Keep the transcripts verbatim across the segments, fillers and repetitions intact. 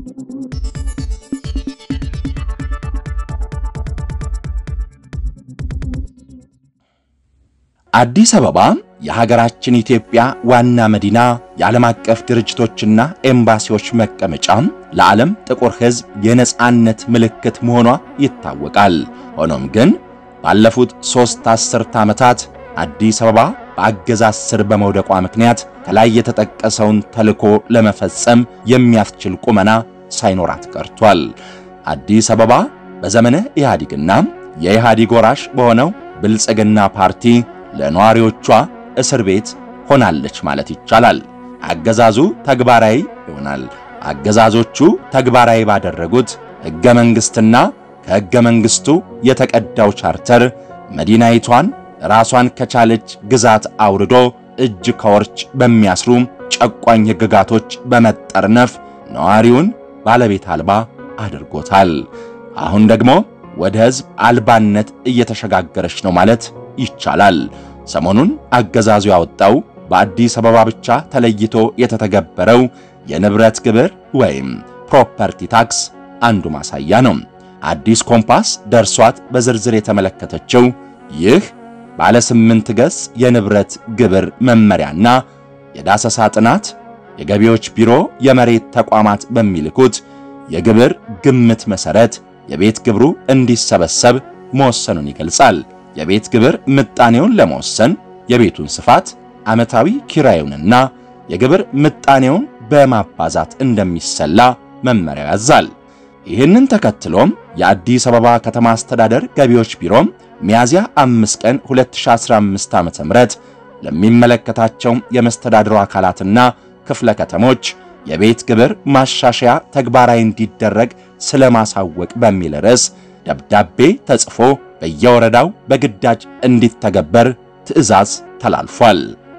አዲስ አበባ የሀገራችን ኢትዮጵያ ዋና መዲና የዓለም አቀፍ ድርጅቶችና ኤምባሲዎች መቀመጫ ለዓለም ጥቁር ሕዝብ የነጻነት ምልክት መሆኗ ይታወቃል። ሆኖም ግን ባለፉት ሶስት አስርት ዓመታት አዲስ አበባ በአገዛዝ ስር በመውደቋ ምክንያት ከላይ የተጠቀሰውን ተልዕኮ ለመፈጸም የሚያስችል ቁመና ሳይኖራት ቀርቷል። አዲስ አበባ በዘመነ ኢህአዴግና የኢህአዴግ ወራሽ በሆነው ብልጽግና ፓርቲ ለነዋሪዎቿ እስር ቤት ሆናለች ማለት ይቻላል። አገዛዙ ተግባራዊ ይሆናል። አገዛዞቹ ተግባራዊ ባደረጉት ሕገ መንግስትና ከሕገ መንግስቱ የተቀዳው ቻርተር መዲናይቷን ራሷን ከቻለች ግዛት አውርዶ እጅ ከወርች በሚያስሩ ጨቋኝ ሕግጋቶች በመጠርነፍ ነዋሪውን ባለቤት አልባ አድርጎታል። አሁን ደግሞ ወደ ሕዝብ አልባነት እየተሸጋገረች ነው ማለት ይቻላል። ሰሞኑን አገዛዙ ያወጣው በአዲስ አበባ ብቻ ተለይቶ የተተገበረው የንብረት ግብር ወይም ፕሮፐርቲ ታክስ አንዱ ማሳያ ነው። አዲስ ኮምፓስ ደርሷት በዝርዝር የተመለከተችው ይህ ባለ ስምንት ገጽ የንብረት ግብር መመሪያና የዳሰሳ ጥናት የገቢዎች ቢሮ የመሬት ተቋማት በሚልኩት የግብር ግምት መሰረት የቤት ግብሩ እንዲሰበሰብ መወሰኑን ይገልጻል። የቤት ግብር ምጣኔውን ለመወሰን የቤቱን ስፋት ዓመታዊ ኪራዩንና የግብር ምጣኔውን በማባዛት እንደሚሰላ መመሪያው ያዛል። ይህንን ተከትሎም የአዲስ አበባ ከተማ አስተዳደር ገቢዎች ቢሮ ሚያዝያ አምስት ቀን ሁለት ሺህ አስራ አምስት ዓመተ ምህረት ለሚመለከታቸው የመስተዳድሩ አካላትና ክፍለ ከተሞች የቤት ግብር ማሻሻያ ተግባራዊ እንዲደረግ ስለማሳወቅ በሚል ርዕስ ደብዳቤ ተጽፎ በየወረዳው በግዳጅ እንዲተገበር ትዕዛዝ ተላልፏል።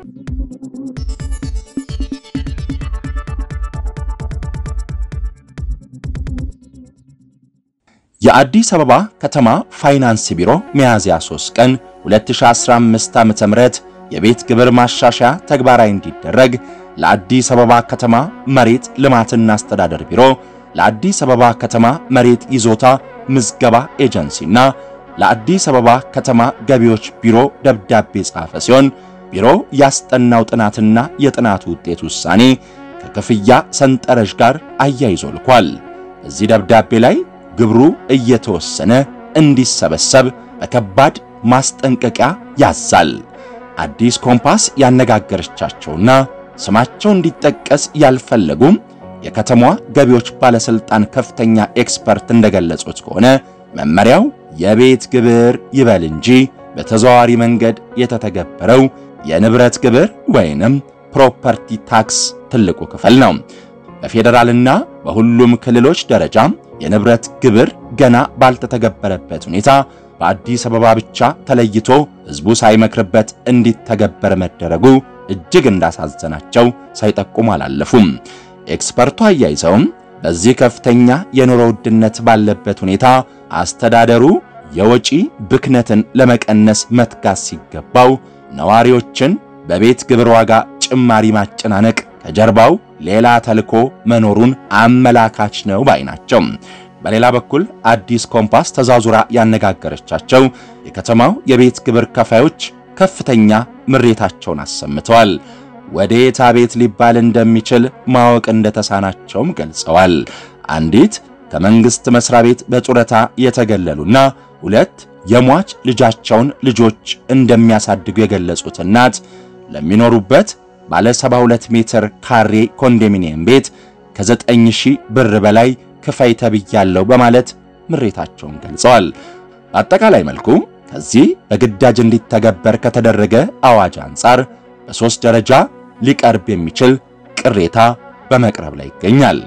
የአዲስ አበባ ከተማ ፋይናንስ ቢሮ ሚያዝያ ሶስት ቀን ሁለት ሺህ አስራ አምስት ዓመተ ምህረት የቤት ግብር ማሻሻያ ተግባራዊ እንዲደረግ ለአዲስ አበባ ከተማ መሬት ልማትና አስተዳደር ቢሮ፣ ለአዲስ አበባ ከተማ መሬት ይዞታ ምዝገባ ኤጀንሲና ለአዲስ አበባ ከተማ ገቢዎች ቢሮ ደብዳቤ ጻፈ ሲሆን ቢሮ ያስጠናው ጥናትና የጥናቱ ውጤት ውሳኔ ከክፍያ ሰንጠረዥ ጋር አያይዞ ልኳል። በዚህ ደብዳቤ ላይ ግብሩ እየተወሰነ እንዲሰበሰብ በከባድ ማስጠንቀቂያ ያዛል። አዲስ ኮምፓስ ያነጋገረቻቸውና ስማቸው እንዲጠቀስ ያልፈለጉም የከተማዋ ገቢዎች ባለስልጣን ከፍተኛ ኤክስፐርት እንደገለጹት ከሆነ መመሪያው የቤት ግብር ይበል እንጂ በተዘዋዋሪ መንገድ የተተገበረው የንብረት ግብር ወይንም ፕሮፐርቲ ታክስ ትልቁ ክፍል ነው። በፌደራልና በሁሉም ክልሎች ደረጃ የንብረት ግብር ገና ባልተተገበረበት ሁኔታ በአዲስ አበባ ብቻ ተለይቶ ህዝቡ ሳይመክርበት እንዲተገበር መደረጉ እጅግ እንዳሳዘናቸው ሳይጠቁሙ አላለፉም። ኤክስፐርቱ አያይዘውም በዚህ ከፍተኛ የኑሮ ውድነት ባለበት ሁኔታ አስተዳደሩ የወጪ ብክነትን ለመቀነስ መትጋት ሲገባው ነዋሪዎችን በቤት ግብር ዋጋ ጭማሪ ማጨናነቅ ከጀርባው ሌላ ተልኮ መኖሩን አመላካች ነው ባይናቸው። በሌላ በኩል አዲስ ኮምፓስ ተዛዙራ ያነጋገረቻቸው የከተማው የቤት ግብር ከፋዮች ከፍተኛ ምሬታቸውን አሰምተዋል። ወዴት አቤት ሊባል እንደሚችል ማወቅ እንደተሳናቸውም ገልጸዋል። አንዲት ከመንግስት መስሪያ ቤት በጡረታ የተገለሉና ሁለት የሟች ልጃቸውን ልጆች እንደሚያሳድጉ የገለጹት እናት ለሚኖሩበት ባለ ሰባ ሁለት ሜትር ካሬ ኮንዶሚኒየም ቤት ከዘጠኝ ሺህ ብር በላይ ክፈይ ተብያለሁ በማለት ምሬታቸውን ገልጸዋል። በአጠቃላይ መልኩ ከዚህ በግዳጅ እንዲተገበር ከተደረገ አዋጅ አንፃር በሶስት ደረጃ ሊቀርብ የሚችል ቅሬታ በመቅረብ ላይ ይገኛል።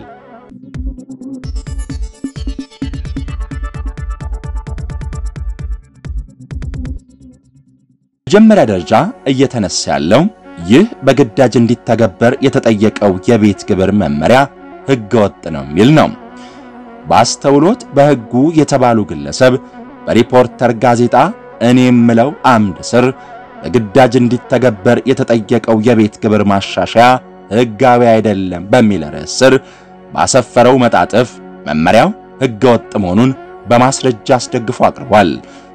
መጀመሪያ ደረጃ እየተነሳ ያለው ይህ በግዳጅ እንዲተገበር የተጠየቀው የቤት ግብር መመሪያ ሕገ ወጥ ነው የሚል ነው። ባስተውሎት በሕጉ የተባሉ ግለሰብ በሪፖርተር ጋዜጣ እኔም ምለው አምድ ስር በግዳጅ እንዲተገበር የተጠየቀው የቤት ግብር ማሻሻያ ሕጋዊ አይደለም በሚል ርዕስ ስር ባሰፈረው መጣጥፍ መመሪያው ህገወጥ መሆኑን በማስረጃ አስደግፎ አቅርቧል።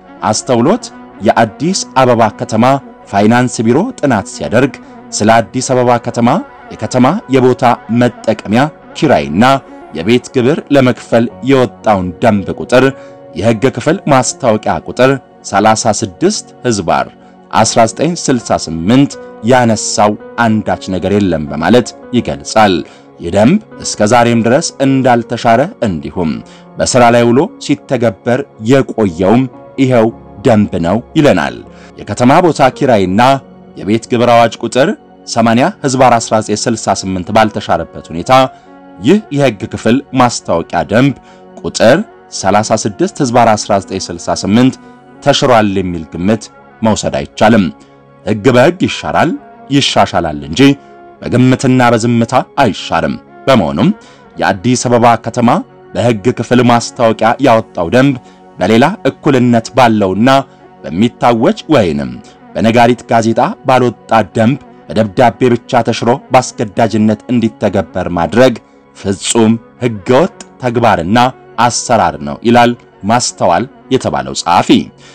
አስተውሎት የአዲስ አበባ ከተማ ፋይናንስ ቢሮ ጥናት ሲያደርግ ስለ አዲስ አበባ ከተማ የከተማ የቦታ መጠቀሚያ ኪራይና የቤት ግብር ለመክፈል የወጣውን ደንብ ቁጥር የህግ ክፍል ማስታወቂያ ቁጥር ሰላሳ ስድስት ህዝባር አስራ ዘጠኝ ስልሳ ስምንት ያነሳው አንዳች ነገር የለም በማለት ይገልጻል። የደንብ እስከ ዛሬም ድረስ እንዳልተሻረ እንዲሁም በስራ ላይ ውሎ ሲተገበር የቆየውም ይሄው ደንብ ነው ይለናል። የከተማ ቦታ ኪራይና የቤት ግብር አዋጅ ቁጥር ሰማንያ ህዝባር አስራ ዘጠኝ ስልሳ ስምንት ባልተሻረበት ሁኔታ ይህ የህግ ክፍል ማስታወቂያ ደንብ ቁጥር ሰላሳ ስድስት ህዝባር አስራ ዘጠኝ ስልሳ ስምንት ተሽሯል የሚል ግምት መውሰድ አይቻልም። ህግ በህግ ይሻራል ይሻሻላል እንጂ በግምትና በዝምታ አይሻርም። በመሆኑም የአዲስ አበባ ከተማ በህግ ክፍል ማስታወቂያ ያወጣው ደንብ በሌላ እኩልነት ባለውና በሚታወጅ ወይንም በነጋሪት ጋዜጣ ባልወጣ ደንብ በደብዳቤ ብቻ ተሽሮ ባስገዳጅነት እንዲተገበር ማድረግ ፍጹም ህገወጥ ተግባርና አሰራር ነው ይላል ማስተዋል የተባለው ጸሐፊ።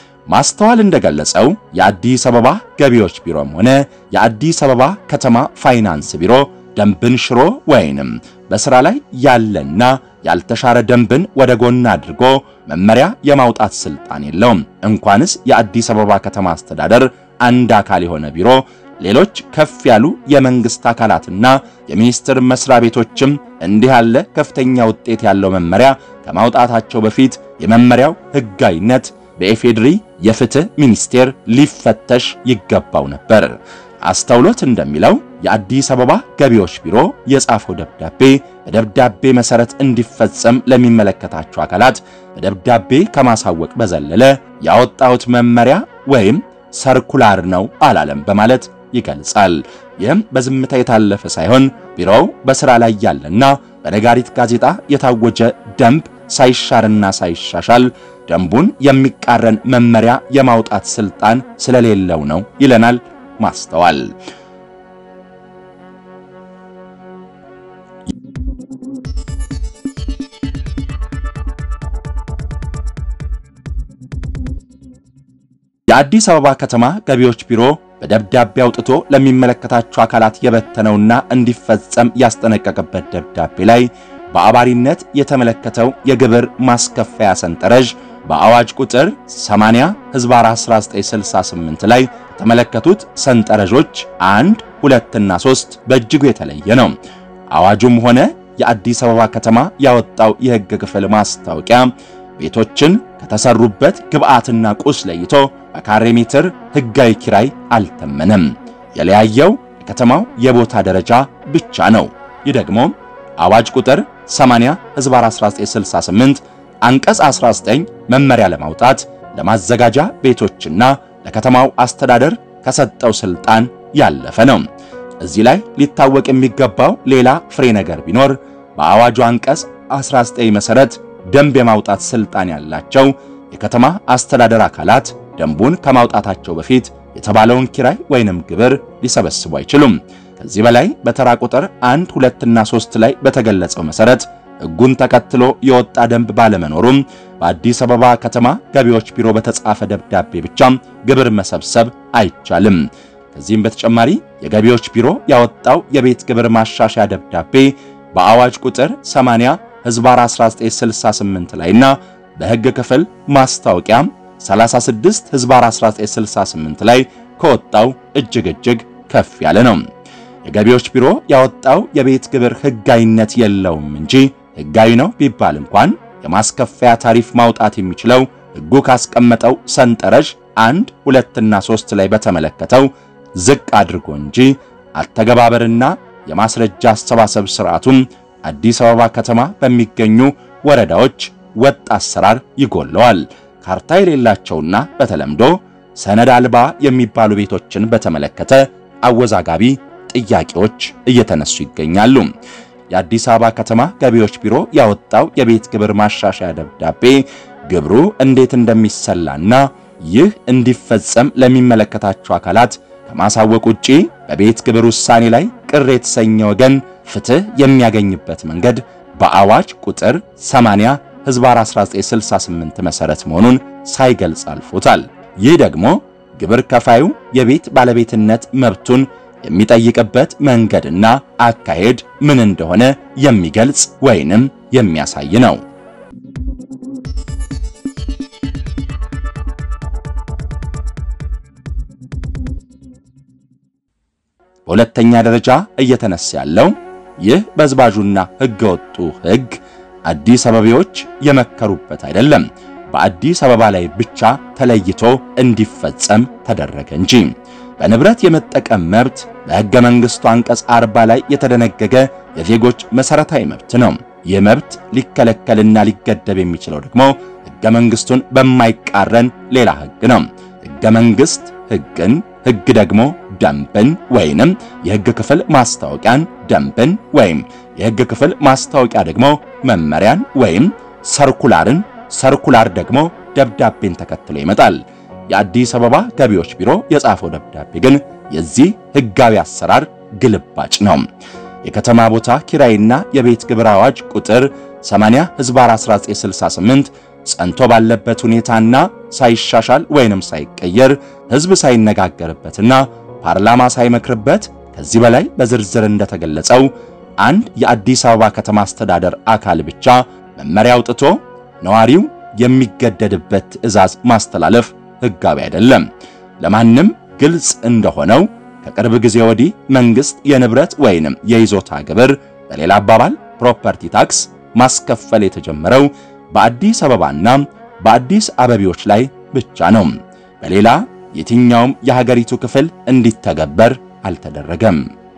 ማስተዋል እንደገለጸው የአዲስ አበባ ገቢዎች ቢሮም ሆነ የአዲስ አበባ ከተማ ፋይናንስ ቢሮ ደንብን ሽሮ ወይንም በስራ ላይ ያለና ያልተሻረ ደንብን ወደ ጎን አድርጎ መመሪያ የማውጣት ስልጣን የለውም። እንኳንስ የአዲስ አበባ ከተማ አስተዳደር አንድ አካል የሆነ ቢሮ ሌሎች ከፍ ያሉ የመንግስት አካላትና የሚኒስቴር መስሪያ ቤቶችም እንዲህ ያለ ከፍተኛ ውጤት ያለው መመሪያ ከማውጣታቸው በፊት የመመሪያው ህጋዊነት በኢፌድሪ የፍትህ ሚኒስቴር ሊፈተሽ ይገባው ነበር። አስተውሎት እንደሚለው የአዲስ አበባ ገቢዎች ቢሮ የጻፈው ደብዳቤ በደብዳቤ መሰረት እንዲፈጸም ለሚመለከታቸው አካላት በደብዳቤ ከማሳወቅ በዘለለ ያወጣውት መመሪያ ወይም ሰርኩላር ነው አላለም በማለት ይገልጻል። ይህም በዝምታ የታለፈ ሳይሆን ቢሮው በስራ ላይ ያለና በነጋሪት ጋዜጣ የታወጀ ደንብ ሳይሻርና ሳይሻሻል ደንቡን የሚቃረን መመሪያ የማውጣት ስልጣን ስለሌለው ነው ይለናል ማስተዋል። የአዲስ አበባ ከተማ ገቢዎች ቢሮ በደብዳቤ አውጥቶ ለሚመለከታቸው አካላት የበተነውና እንዲፈጸም ያስጠነቀቀበት ደብዳቤ ላይ በአባሪነት የተመለከተው የግብር ማስከፈያ ሰንጠረዥ በአዋጅ ቁጥር ሰማንያ ህዝባር አስራ ዘጠኝ ስልሳ ስምንት ላይ የተመለከቱት ሰንጠረዦች አንድ ሁለት እና ሶስት በእጅጉ የተለየ ነው። አዋጁም ሆነ የአዲስ አበባ ከተማ ያወጣው የህግ ክፍል ማስታወቂያ ቤቶችን ከተሰሩበት ግብአትና ቁስ ለይቶ በካሬ ሜትር ህጋዊ ኪራይ አልተመነም። የለያየው የከተማው የቦታ ደረጃ ብቻ ነው። ይህ ደግሞ አዋጅ ቁጥር ሰማንያ ህዝባር አስራ ዘጠኝ ስልሳ ስምንት አንቀጽ አስራ ዘጠኝ መመሪያ ለማውጣት ለማዘጋጃ ቤቶችና ለከተማው አስተዳደር ከሰጠው ስልጣን ያለፈ ነው። እዚህ ላይ ሊታወቅ የሚገባው ሌላ ፍሬ ነገር ቢኖር በአዋጁ አንቀጽ አስራ ዘጠኝ መሰረት ደንብ የማውጣት ስልጣን ያላቸው የከተማ አስተዳደር አካላት ደንቡን ከማውጣታቸው በፊት የተባለውን ኪራይ ወይንም ግብር ሊሰበስቡ አይችሉም። ከዚህ በላይ በተራ ቁጥር አንድ ሁለት እና ሶስት ላይ በተገለጸው መሰረት ሕጉን ተከትሎ የወጣ ደንብ ባለመኖሩም በአዲስ አበባ ከተማ ገቢዎች ቢሮ በተጻፈ ደብዳቤ ብቻ ግብር መሰብሰብ አይቻልም። ከዚህም በተጨማሪ የገቢዎች ቢሮ ያወጣው የቤት ግብር ማሻሻያ ደብዳቤ በአዋጅ ቁጥር ሰማንያ ህዝባር አስራ ዘጠኝ ስልሳ ስምንት ላይና በሕግ ክፍል ማስታወቂያ ሰላሳ ስድስት ህዝባር አስራ ዘጠኝ ስልሳ ስምንት ላይ ከወጣው እጅግ እጅግ ከፍ ያለ ነው። የገቢዎች ቢሮ ያወጣው የቤት ግብር ህጋዊነት የለውም እንጂ ህጋዊ ነው ቢባል እንኳን የማስከፈያ ታሪፍ ማውጣት የሚችለው ሕጉ ካስቀመጠው ሰንጠረዥ አንድ ሁለት እና ሶስት ላይ በተመለከተው ዝቅ አድርጎ እንጂ አተገባበርና የማስረጃ አሰባሰብ ስርዓቱም አዲስ አበባ ከተማ በሚገኙ ወረዳዎች ወጥ አሰራር ይጎለዋል። ካርታ የሌላቸውና በተለምዶ ሰነድ አልባ የሚባሉ ቤቶችን በተመለከተ አወዛጋቢ ጥያቄዎች እየተነሱ ይገኛሉ። የአዲስ አበባ ከተማ ገቢዎች ቢሮ ያወጣው የቤት ግብር ማሻሻያ ደብዳቤ ግብሩ እንዴት እንደሚሰላና ይህ እንዲፈጸም ለሚመለከታቸው አካላት ከማሳወቅ ውጪ በቤት ግብር ውሳኔ ላይ ቅር የተሰኘ ወገን ፍትህ የሚያገኝበት መንገድ በአዋጅ ቁጥር ሰማንያ ህዝባር አስራ ዘጠኝ ስልሳ ስምንት መሰረት መሆኑን ሳይገልጽ አልፎታል። ይህ ደግሞ ግብር ከፋዩ የቤት ባለቤትነት መብቱን የሚጠይቅበት መንገድና አካሄድ ምን እንደሆነ የሚገልጽ ወይንም የሚያሳይ ነው። በሁለተኛ ደረጃ እየተነሳ ያለው ይህ በዝባዡና ህገወጡ ህግ አዲስ አበባዎች የመከሩበት አይደለም፣ በአዲስ አበባ ላይ ብቻ ተለይቶ እንዲፈጸም ተደረገ እንጂ። በንብረት የመጠቀም መብት በሕገ መንግሥቱ አንቀጽ አርባ ላይ የተደነገገ የዜጎች መሰረታዊ መብት ነው። ይህ መብት ሊከለከልና ሊገደብ የሚችለው ደግሞ ሕገ መንግሥቱን በማይቃረን ሌላ ሕግ ነው። ሕገ መንግሥት ሕግን፣ ሕግ ደግሞ ደንብን ወይንም የሕግ ክፍል ማስታወቂያን፣ ደንብን ወይም የሕግ ክፍል ማስታወቂያ ደግሞ መመሪያን ወይም ሰርኩላርን፣ ሰርኩላር ደግሞ ደብዳቤን ተከትሎ ይመጣል። የአዲስ አበባ ገቢዎች ቢሮ የጻፈው ደብዳቤ ግን የዚህ ሕጋዊ አሰራር ግልባጭ ነው። የከተማ ቦታ ኪራይና የቤት ግብር አዋጅ ቁጥር ሰማንያ ህዝባር አስራ ዘጠኝ ስልሳ ስምንት ጸንቶ ባለበት ሁኔታና ሳይሻሻል ወይንም ሳይቀየር ህዝብ ሳይነጋገርበትና ፓርላማ ሳይመክርበት ከዚህ በላይ በዝርዝር እንደተገለጸው አንድ የአዲስ አበባ ከተማ አስተዳደር አካል ብቻ መመሪያ አውጥቶ ነዋሪው የሚገደድበት ትዕዛዝ ማስተላለፍ ሕጋዊ አይደለም። ለማንም ግልጽ እንደሆነው ከቅርብ ጊዜ ወዲህ መንግስት የንብረት ወይንም የይዞታ ግብር በሌላ አባባል ፕሮፐርቲ ታክስ ማስከፈል የተጀመረው በአዲስ አበባና በአዲስ አበባዎች ላይ ብቻ ነው። በሌላ የትኛውም የሀገሪቱ ክፍል እንዲተገበር አልተደረገም።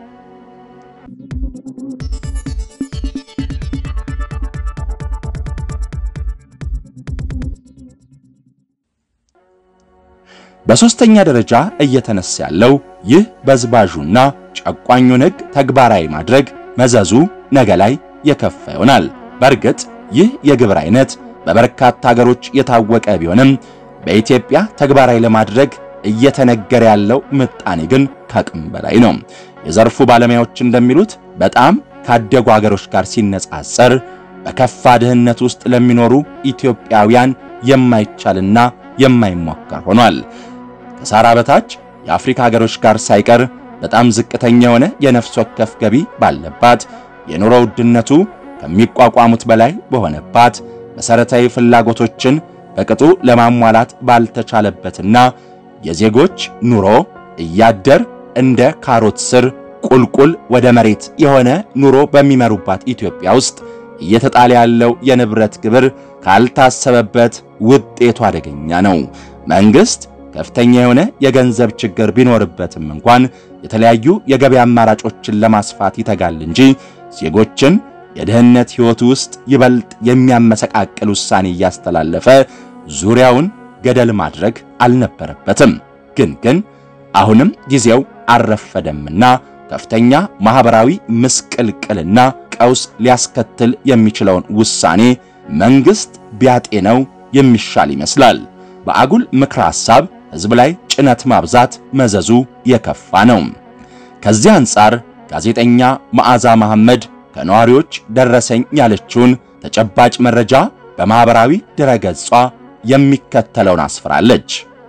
በሶስተኛ ደረጃ እየተነሳ ያለው ይህ በዝባዡና ጨቋኙን ሕግ ተግባራዊ ማድረግ መዘዙ ነገ ላይ የከፋ ይሆናል። በእርግጥ ይህ የግብር አይነት በበርካታ ሀገሮች የታወቀ ቢሆንም በኢትዮጵያ ተግባራዊ ለማድረግ እየተነገረ ያለው ምጣኔ ግን ከአቅም በላይ ነው። የዘርፉ ባለሙያዎች እንደሚሉት በጣም ካደጉ ሀገሮች ጋር ሲነጻጸር በከፋ ድህነት ውስጥ ለሚኖሩ ኢትዮጵያውያን የማይቻልና የማይሞከር ሆኗል። ከሳራ በታች የአፍሪካ ሀገሮች ጋር ሳይቀር በጣም ዝቅተኛ የሆነ የነፍስ ወከፍ ገቢ ባለባት፣ የኑሮ ውድነቱ ከሚቋቋሙት በላይ በሆነባት፣ መሰረታዊ ፍላጎቶችን በቅጡ ለማሟላት ባልተቻለበትና የዜጎች ኑሮ እያደር እንደ ካሮት ስር ቁልቁል ወደ መሬት የሆነ ኑሮ በሚመሩባት ኢትዮጵያ ውስጥ እየተጣለ ያለው የንብረት ግብር ካልታሰበበት ውጤቱ አደገኛ ነው። መንግስት ከፍተኛ የሆነ የገንዘብ ችግር ቢኖርበትም እንኳን የተለያዩ የገበያ አማራጮችን ለማስፋት ይተጋል እንጂ ዜጎችን የደህንነት ህይወት ውስጥ ይበልጥ የሚያመሰቃቅል ውሳኔ እያስተላለፈ ዙሪያውን ገደል ማድረግ አልነበረበትም። ግን ግን አሁንም ጊዜው አረፈደምና ከፍተኛ ማህበራዊ ምስቅልቅልና ቀውስ ሊያስከትል የሚችለውን ውሳኔ መንግስት ቢያጤነው የሚሻል ይመስላል። በአጉል ምክረ ሐሳብ ህዝብ ላይ ጭነት ማብዛት መዘዙ የከፋ ነው። ከዚህ አንፃር ጋዜጠኛ መዓዛ መሐመድ ከነዋሪዎች ደረሰኝ ያለችውን ተጨባጭ መረጃ በማህበራዊ ድረገጿ የሚከተለውን አስፍራለች።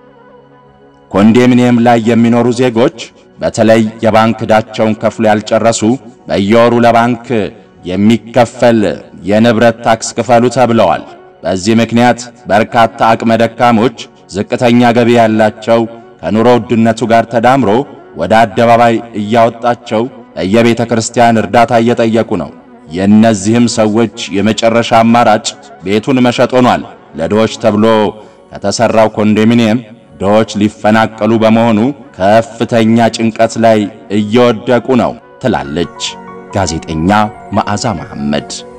ኮንዶሚኒየም ላይ የሚኖሩ ዜጎች በተለይ የባንክ ዕዳቸውን ከፍሎ ያልጨረሱ በየወሩ ለባንክ የሚከፈል የንብረት ታክስ ክፈሉ ተብለዋል። በዚህ ምክንያት በርካታ አቅመ ደካሞች፣ ዝቅተኛ ገቢ ያላቸው ከኑሮ ውድነቱ ጋር ተዳምሮ ወደ አደባባይ እያወጣቸው በየቤተ ክርስቲያን እርዳታ እየጠየቁ ነው። የእነዚህም ሰዎች የመጨረሻ አማራጭ ቤቱን መሸጥ ሆኗል። ለድሆች ተብሎ ከተሰራው ኮንዶሚኒየም ድሆች ሊፈናቀሉ በመሆኑ ከፍተኛ ጭንቀት ላይ እየወደቁ ነው ትላለች ጋዜጠኛ መዓዛ መሐመድ።